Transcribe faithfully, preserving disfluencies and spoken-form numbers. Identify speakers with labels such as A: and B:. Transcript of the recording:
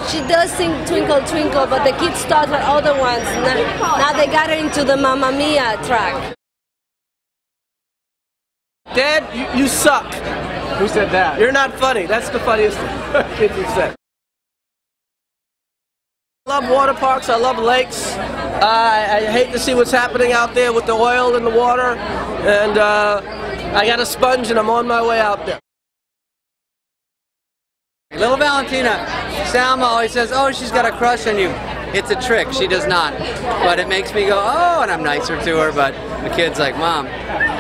A: She does sing Twinkle Twinkle, but the kids taught her other ones. Now, now they got her into the Mamma Mia track.
B: Dad, you, you suck.
C: Who said that?
B: You're not funny. That's the funniest kid you said. I love water parks. I love lakes. Uh, I, I hate to see what's happening out there with the oil in the water. And uh, I got a sponge and I'm on my way out there.
D: Little Valentina, Salma always says, oh, she's got a crush on you. It's a trick. She does not. But it makes me go, oh, and I'm nicer to her. But the kid's like, Mom,